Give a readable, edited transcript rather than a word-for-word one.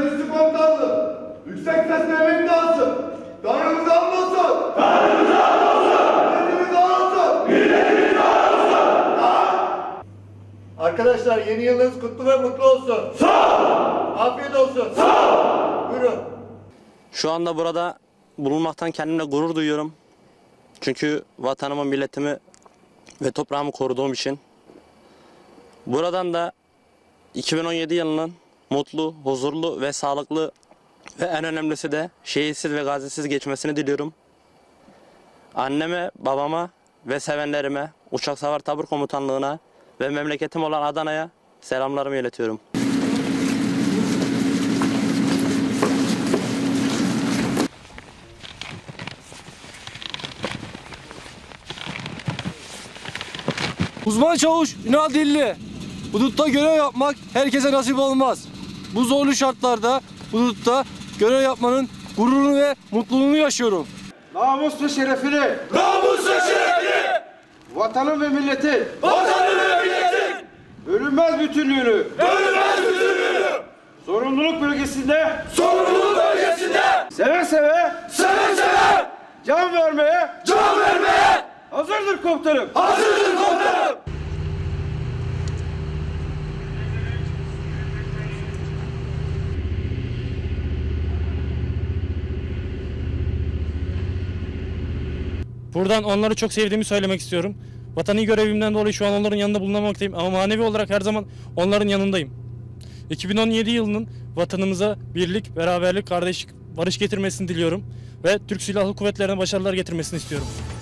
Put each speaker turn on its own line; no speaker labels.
Üssü Komutanlığı, yüksek sesle emin dağıtsın. Tanrımız anlasın. Tanrımız anlasın. Milletimiz anlasın. Milletimiz anlasın. Arkadaşlar yeni yılınız kutlu ve mutlu olsun. Sağ olun. Afiyet olsun. Sağ olun. Buyurun.
Şu anda burada bulunmaktan kendimle gurur duyuyorum. Çünkü vatanımı, milletimi ve toprağımı koruduğum için. Buradan da 2017 yılının mutlu, huzurlu ve sağlıklı ve en önemlisi de şehitsiz ve gazisiz geçmesini diliyorum. Anneme, babama ve sevenlerime, Uçak Savar Tabur Komutanlığı'na ve memleketim olan Adana'ya selamlarımı iletiyorum.
Uzman çavuş Ünal Dilli. Hudutta görev yapmak herkese nasip olmaz. Bu zorlu şartlarda hudutta görev yapmanın gururunu ve mutluluğunu yaşıyorum.
Namus ve şerefini,
Namus ve şerefini,
vatanın ve milletin,
vatanın ve milletin,
bölünmez bütünlüğünü,
bölünmez bütünlüğünü,
sorumluluk bölgesinde,
sorumluluk bölgesinde,
seve seve,
seve seve,
can vermeye,
can vermeye
hazırdır komutanım.
hazırdır komutanım.
Buradan onları çok sevdiğimi söylemek istiyorum. Vatani görevimden dolayı şu an onların yanında bulunamaktayım ama manevi olarak her zaman onların yanındayım. 2017 yılının vatanımıza birlik, beraberlik, kardeşlik, barış getirmesini diliyorum ve Türk Silahlı Kuvvetleri'ne başarılar getirmesini istiyorum.